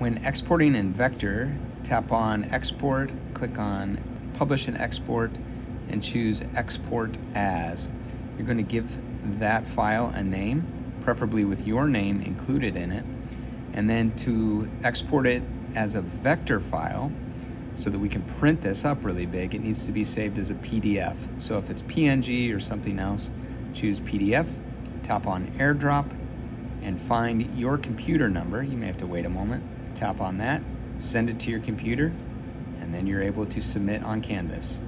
When exporting in Vector, tap on Export, click on Publish and Export, and choose Export As. You're going to give that file a name, preferably with your name included in it, and then to export it as a vector file so that we can print this up really big, it needs to be saved as a PDF. So if it's PNG or something else, choose PDF, tap on AirDrop, and find your computer number. You may have to wait a moment. Tap on that, send it to your computer, and then you're able to submit on Canvas.